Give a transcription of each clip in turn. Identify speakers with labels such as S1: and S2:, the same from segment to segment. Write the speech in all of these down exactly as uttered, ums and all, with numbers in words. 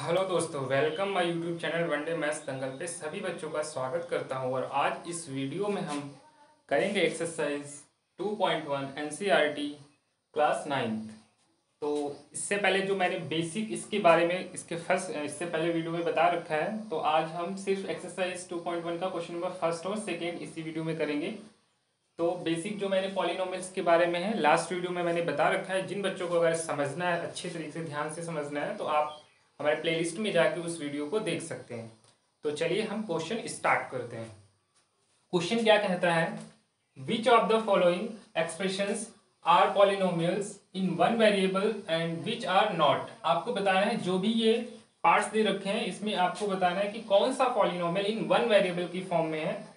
S1: Hello दोस्तों, welcome my YouTube channel one day maths Dangal पे सभी बच्चों का स्वागत करता हूं। और आज इस वीडियो में हम करेंगे exercise two point one NCERT class ninth. तो इससे पहले जो मैंने बेसिक इसके बारे में इसके फर्स्ट इससे पहले वीडियो में बता रखा है, तो आज हम सिर्फ एक्सरसाइज टू पॉइंट वन का क्वेश्चन नंबर फर्स्ट और सेकेंड इसी वीडियो में करेंगे। तो बेसिक जो मैंने पॉलिनोमियल्स के बारे में है लास्ट वीडियो में मैंने बता रखा है। जिन बच्चों को अगर समझना है, अच्छे तरीके से ध्यान से समझना है, तो आप हमारे प्लेलिस्ट में जाके उस वीडियो को देख सकते हैं। तो चलिए हम क्वेश्चन स्टार्ट करते हैं। क्वेश्चन क्या कहता है, which of the following expressions are polynomials in one variable and which are not. आपको बताना है जो भी ये पार्ट्स दे रखे हैं इसमें आपको बताना है कि कौन सा पॉलिनोमियल इन वन वेरिएबल की फॉर्म में है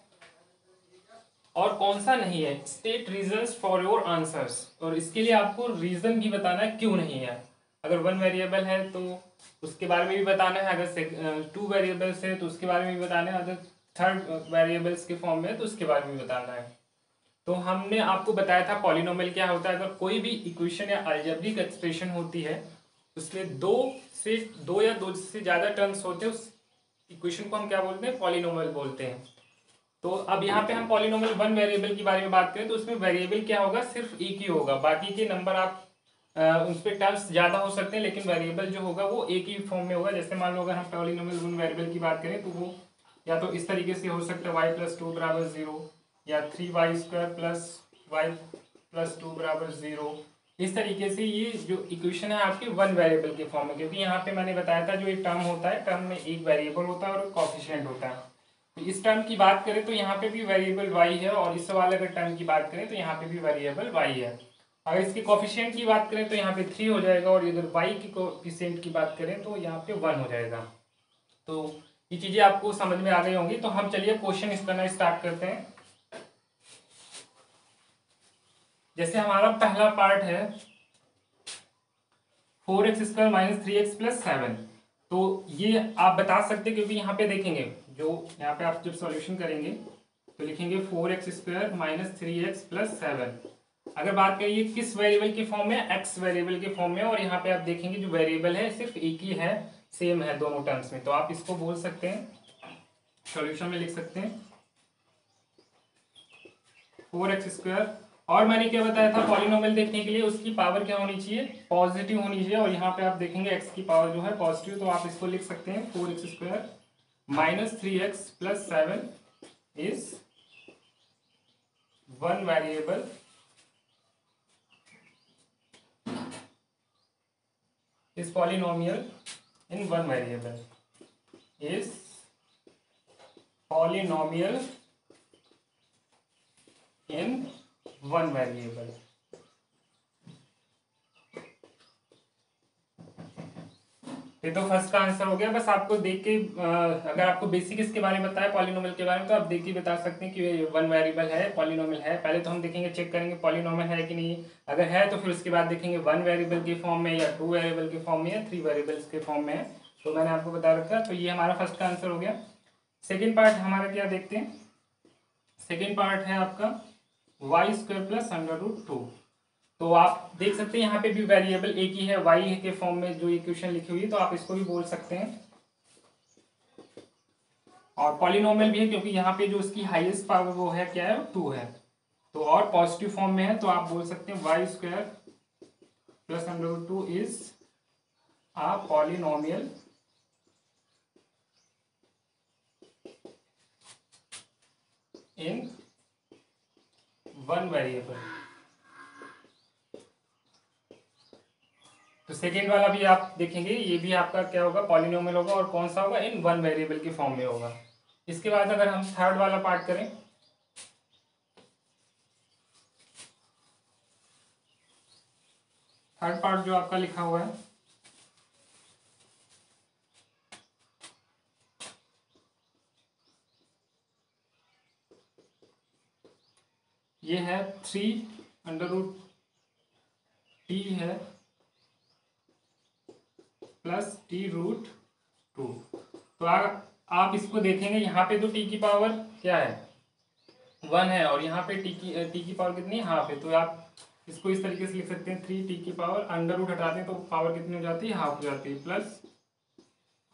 S1: और कौन सा नहीं है। State reasons for your answers, और इसके लिए आपको रीजन भी बताना है क्यों नहीं है। अगर वन वेरिएबल है तो उसके बारे में भी बताना है, अगर टू वेरिएबल्स है तो उसके बारे में भी बताना है, अगर थर्ड वेरिएबल्स के फॉर्म में है तो उसके बारे में भी बताना है। तो हमने आपको बताया था पॉलिनोमियल क्या होता है। अगर कोई भी इक्वेशन या अलजेब्रिक एक्सप्रेशन होती है उसमें दो से दो या दो से ज़्यादा टर्म्स होते हैं, उस इक्वेशन को हम क्या बोलते हैं, पॉलिनोमियल बोलते हैं। तो अब यहाँ पे हम पॉलिनोमियल वन वेरिएबल के बारे में बात करें तो उसमें वेरिएबल क्या होगा, सिर्फ एक ही होगा। बाकी के नंबर आप उस पर टर्म्स ज़्यादा हो सकते हैं, लेकिन वेरिएबल जो होगा वो एक ही फॉर्म में होगा। जैसे मान लो अगर हम पॉलिनोमियल वन वेरिएबल की बात करें तो वो या तो इस तरीके से हो सकता है वाई प्लस टू बराबर जीरो, या three y square plus y plus two बराबर जीरो। इस तरीके से ये जो इक्वेशन है आपकी वन वेरिएबल के फॉर्म में, क्योंकि यहाँ पे मैंने बताया था जो एक टर्म होता है, टर्म में एक वेरिएबल होता है और कॉफिशिएंट होता है। तो इस टर्म की बात करें तो यहाँ पे भी वेरिएबल वाई है, और इस वाले अगर टर्म की बात करें तो यहाँ पे भी वेरिएबल वाई है। अगर इसके कोफिशिएंट की बात करें तो यहाँ पे थ्री हो जाएगा, और इधर वाई की कोफिशिएंट की बात करें तो यहाँ पे वन हो जाएगा। तो ये चीजें आपको समझ में आ गई होंगी। तो हम चलिए क्वेश्चन इस करना स्टार्ट करते हैं। जैसे हमारा पहला पार्ट है four x square minus three x plus seven. तो ये आप बता सकते, क्योंकि यहाँ पे देखेंगे जो यहाँ पे आप जब सॉल्यूशन करेंगे तो लिखेंगे four x square minus three x plus seven. अगर बात करें ये किस वेरिएबल के फॉर्म में, एक्स वेरिएबल के फॉर्म में, और यहाँ पे आप देखेंगे जो वेरिएबल है सिर्फ एक ही है, सेम है दोनों टर्म्स में। तो आप इसको बोल सकते हैं, सॉल्यूशन में लिख सकते हैं फोर एक्स स्क्वायर। और मैंने क्या बताया था, पॉलिनोमियल देखने के लिए उसकी पावर क्या होनी चाहिए, पॉजिटिव होनी चाहिए। और यहाँ पे आप देखेंगे एक्स की पावर जो है पॉजिटिव, तो आप इसको लिख सकते हैं four x square minus three x plus seven is one variable is polynomial in one variable is polynomial in one variable। ये तो फर्स्ट का आंसर हो गया। बस आपको देख के अगर आपको बेसिक इसके बारे में बताया पॉलिनोमियल के बारे में, तो आप देख के बता सकते हैं कि ये वन वेरिएबल है, पॉलिनोमियल है। पहले तो हम देखेंगे, चेक करेंगे पॉलिनोमियल है कि नहीं। अगर है तो फिर उसके बाद देखेंगे वन वेरिएबल के फॉर्म में, या टू वेरिएबल के फॉर्म में, या थ्री वेरिएबल्स के फॉर्म में है। तो मैंने आपको बता रखा है। तो ये हमारा फर्स्ट का आंसर हो गया। सेकेंड पार्ट हमारा क्या देखते हैं, सेकेंड पार्ट है आपका y square plus under root two. तो आप देख सकते हैं यहाँ पे भी वेरिएबल एक ही है, वाई के फॉर्म में जो इक्वेशन लिखी हुई है, तो आप इसको भी बोल सकते हैं। और पॉलिनोमियल भी है, क्योंकि यहाँ पे जो उसकी हाईएस्ट पावर वो है क्या है, टू है। तो और पॉजिटिव फॉर्म में है, तो आप बोल सकते हैं y square plus under root two is a polynomial in one variable. तो सेकेंड वाला भी आप देखेंगे, ये भी आपका क्या होगा, पॉलिनोमियल होगा, और कौन सा होगा, इन वन वेरिएबल के फॉर्म में होगा। इसके बाद अगर हम थर्ड वाला पार्ट करें, थर्ड पार्ट जो आपका लिखा हुआ है ये है थ्री अंडर रूट टी है प्लस टी रूट टू। तो आप आप इसको देखेंगे, यहाँ पे तो टी की पावर क्या है, वन है, और यहाँ पे टी की टी की पावर कितनी है, हाफ है। तो आप इसको इस तरीके से लिख सकते हैं, थ्री टी की पावर, अंडर रूट हटाते हैं तो पावर कितनी हो जाती है, हाफ हो जाती है, प्लस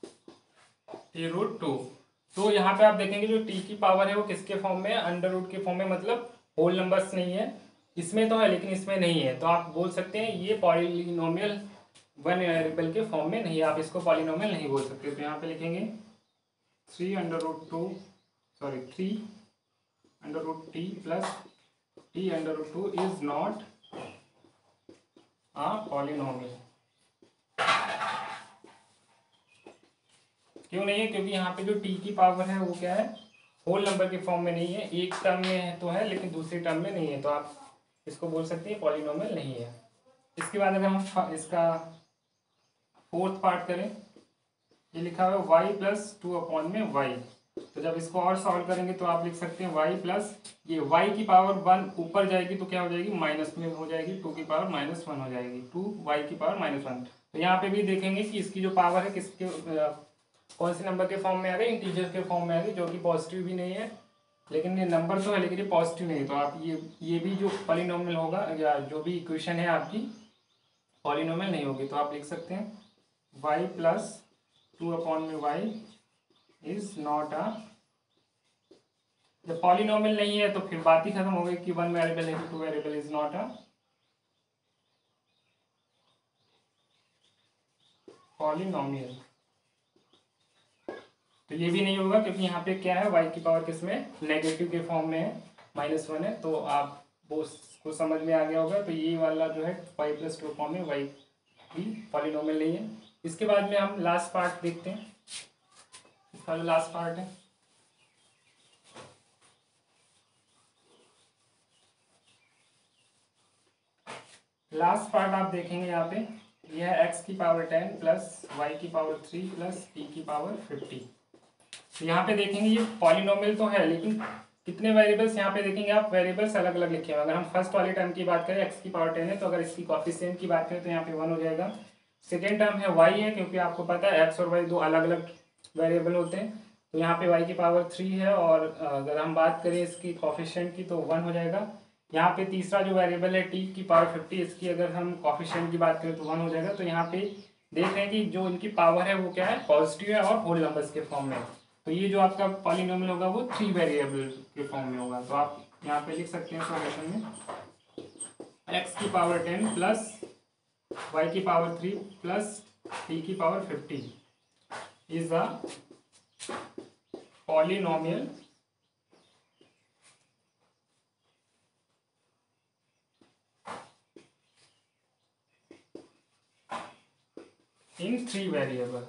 S1: टी रूट टू। तो यहाँ पे आप देखेंगे जो टी की पावर है वो किसके फॉर्म में है, अंडर रूट के फॉर्म में, मतलब होल नंबर्स नहीं है। इसमें तो है लेकिन इसमें नहीं है, तो आप बोल सकते हैं ये पॉलिनोमियल वन वेरिएबल के फॉर्म में नहीं है, आप इसको पॉलिनोमियल नहीं बोल सकते। तो यहाँ पे लिखेंगे three under root two sorry three under root t plus t under root two is not a polynomial. क्यों नहीं है, क्योंकि यहाँ पे जो टी की पावर है वो क्या है, होल नंबर के फॉर्म में नहीं है, एक टर्म में है तो है लेकिन दूसरी टर्म में नहीं है, तो आप इसको बोल सकते हैं पॉलिनोमियल नहीं है। इसके बाद अगर हम इसका फोर्थ पार्ट करें, ये लिखा हुआ है वाई प्लस टू अपॉन में वाई। तो जब इसको और सॉल्व करेंगे तो आप लिख सकते हैं वाई प्लस ये वाई की पावर वन ऊपर जाएगी तो क्या हो जाएगी, माइनस में हो जाएगी, टू की पावर माइनस वन हो जाएगी, टू वाई की पावर माइनस वन। तो यहाँ पे भी देखेंगे कि इसकी जो पावर है किसके कौन से नंबर के फॉर्म में आ गई, इंटीजर के फॉर्म में आ गई, जो कि पॉजिटिव भी नहीं है, लेकिन ये नंबर तो है लेकिन ये पॉजिटिव नहीं है। तो आप ये ये भी जो पॉलिनोमियल होगा या जो भी इक्वेशन है आपकी पॉलिनोमियल नहीं होगी। तो आप लिख सकते हैं वाई प्लस टू अपॉन में वाई इज नॉट अ, जब पॉलिनोमियल नहीं है तो फिर बात ही खत्म हो गई कि वन वेरिएबल है कि two variable is not a polynomial. तो ये भी नहीं होगा क्योंकि यहाँ पे क्या है, y की पावर किसमें नेगेटिव के फॉर्म में है, माइनस वन है। तो आप वो को समझ में आ गया होगा। तो ये वाला जो है y प्लस टू फॉर्म में y भी पॉलिनोमियल नहीं है। इसके बाद में हम लास्ट पार्ट देखते हैं, इसका जो लास्ट पार्ट है लास्ट पार्ट आप देखेंगे यहाँ पे, यह है x की पावर टेन प्लस y की पावर थ्री प्लस t की पावर फिफ्टी। तो यहाँ पे देखेंगे ये पॉलिनोमियल तो है लेकिन कितने वेरिएबल्स यहाँ पे देखेंगे आप, वेरिएबल्स अलग अलग लिखे हैं। अगर हम फर्स्ट वाले टर्म की बात करें x की पावर टेन है, तो अगर इसकी कोएफिशिएंट की बात करें तो यहाँ पे वन हो जाएगा। सेकेंड टर्म है y है, क्योंकि आपको पता है x और y दो अलग अलग वेरिएबल होते हैं, तो यहाँ पे y की पावर थ्री है। और अगर हम बात करें इसकी कोएफिशिएंट की तो वन हो जाएगा। यहाँ पे तीसरा जो वेरिएबल है t की पावर फिफ्टी, इसकी अगर हम कोएफिशिएंट की बात करें तो वन हो जाएगा। तो यहाँ पे देख रहे हैं कि जो इनकी पावर है वो क्या है, पॉजिटिव है और होल नंबर्स के फॉर्म में। तो ये जो आपका पॉलिनोमियल होगा वो थ्री वेरिएबल के फॉर्म में होगा। तो आप यहाँ पे लिख सकते हैं सॉल्यूशन में x की पावर टेन प्लस y की पावर थ्री प्लस t की power fifty is a polynomial in three variable.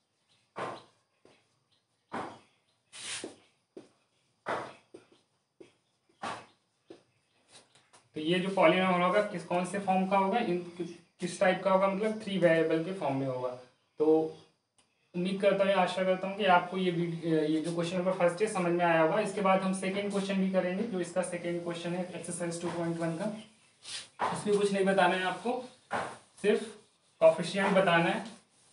S1: तो ये जो पॉलिनोमियल होगा किस कौन से फॉर्म का होगा, इन किस टाइप का होगा, मतलब थ्री वेरिएबल के फॉर्म में होगा। तो उम्मीद करता हूँ, आशा करता हूँ कि आपको ये ये जो क्वेश्चन नंबर फर्स्ट है समझ में आया होगा। इसके बाद हम सेकंड क्वेश्चन भी करेंगे, जो इसका सेकंड क्वेश्चन है एक्सरसाइज टू पॉइंट वन का। इसमें कुछ नहीं बताना है आपको, सिर्फ कोएफिशिएंट बताना है।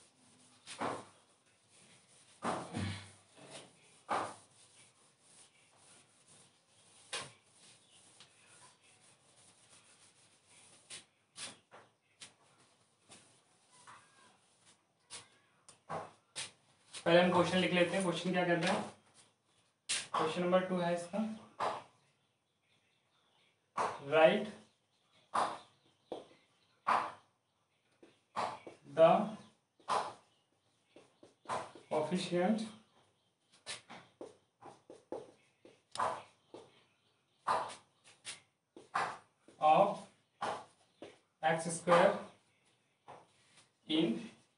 S1: पहले हम क्वेश्चन लिख लेते हैं। क्वेश्चन क्या कहता है, क्वेश्चन नंबर टू है इसका, write the coefficient of x square in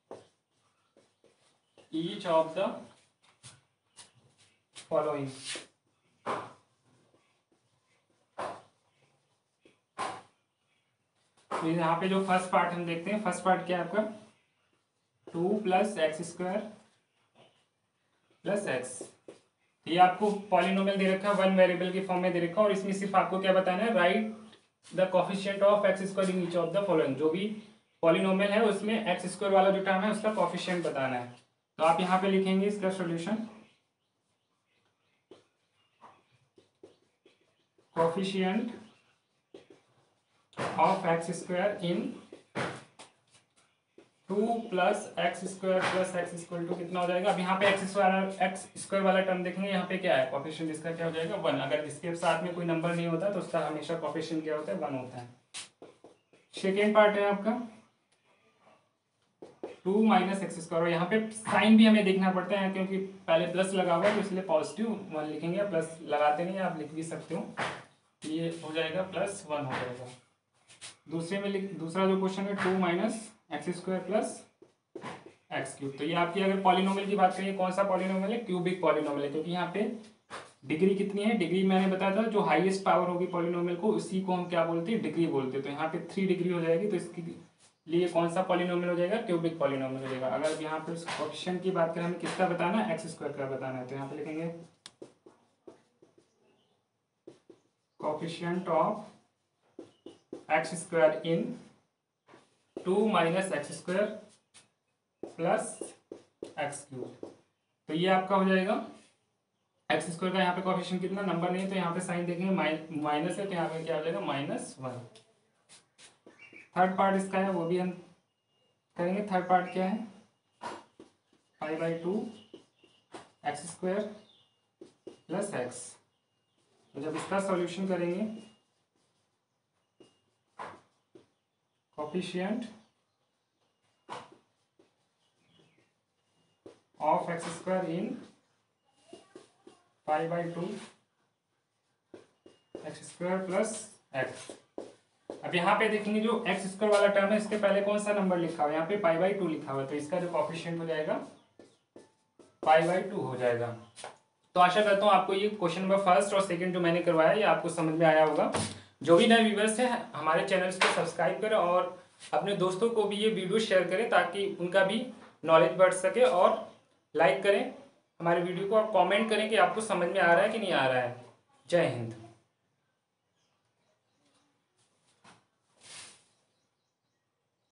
S1: each of the following। तो यहाँ पे जो फर्स्ट पार्ट हम देखते हैं, फर्स्ट पार्ट क्या है आपका, two plus x square plus x. ये आपको पॉलिनोमियल दे रखा है, वन वेरिएबल के फॉर्म में दे रखा है, और इसमें सिर्फ आपको क्या बताना है, write the coefficient of x square in each of the following. जो भी पॉलिनोमियल है उसमें एक्स स्क्वायर वाला जो टर्म है उसका कोएफिशिएंट बताना है। तो आप यहाँ पे लिखेंगे इसका solution, coefficient of x square in two plus x square plus x equal to कितना हो जाएगा। अब यहाँ पे एक्स स्क्वायर एक्स स्क्वायर वाला टर्म देखेंगे, यहाँ पे क्या है कोफिशिएंट, इसका क्या हो जाएगा वन। अगर इसके साथ में कोई नंबर नहीं होता तो उसका हमेशा कोफिशिएंट क्या होता है वन होता है। सेकेंड पार्ट है आपका टू माइनस एक्स स्क्वायर, और यहाँ पे साइन भी हमें देखना पड़ता है क्योंकि पहले प्लस लगा हुआ है तो इसलिए पॉजिटिव वन लिखेंगे, प्लस लगाते नहीं आप लिख भी सकते हो, ये हो जाएगा प्लस वन हो जाएगा। दूसरे में लिख दूसरा जो क्वेश्चन है two minus x square plus x cube. तो ये आपकी अगर पॉलिनोमियल की बात करें कौन सा पॉलिनोमियल है, क्यूबिक पॉलिनोमियल है, क्योंकि यहाँ पे डिग्री कितनी है, डिग्री मैंने बताया था जो हाईएस्ट पावर होगी पॉलिनोमियल को उसी को हम क्या बोलते हैं डिग्री बोलते हैं। तो यहाँ पे थ्री डिग्री हो जाएगी, तो इसके लिए कौन सा पॉलिनोमियल हो जाएगा क्यूबिक पॉलिनोमियल हो जाएगा। अगर यहाँ पे कोएफिशिएंट की बात करें हमें किसका बताना है एक्स स्क्वायर का बताना है, तो यहाँ पे लिखेंगे coefficient of x square in two minus x square plus x cube. तो ये आपका हो जाएगा एक्स स्क्वायर का, यहाँ पे कोएफिशिएंट कितना नंबर नहीं है तो यहाँ पे साइन देखेंगे माइनस है, तो यहाँ पे क्या हो जाएगा माइनस वन। थर्ड पार्ट इसका है वो भी हम करेंगे। थर्ड पार्ट क्या है five by two x square plus x. तो जब इसका सॉल्यूशन करेंगे coefficient of x square in five by two x square plus x. अब यहाँ पे देखेंगे जो एक्स स्क्वायर वाला टर्म है इसके पहले कौन सा नंबर लिखा हुआ है, यहाँ पे पाई बाई टू लिखा हुआ है, तो इसका जो कोएफिशिएंट हो जाएगा पाई बाई टू हो जाएगा। तो आशा करता हूँ आपको ये क्वेश्चन नंबर फर्स्ट और सेकंड जो मैंने करवाया ये आपको समझ में आया होगा। जो भी नए व्यूअर्स हैं हमारे चैनल्स को सब्सक्राइब करें और अपने दोस्तों को भी ये वीडियो शेयर करें ताकि उनका भी नॉलेज बढ़ सके, और लाइक करें हमारे वीडियो को और कॉमेंट करें कि आपको समझ में आ रहा है कि नहीं आ रहा है। जय हिंद।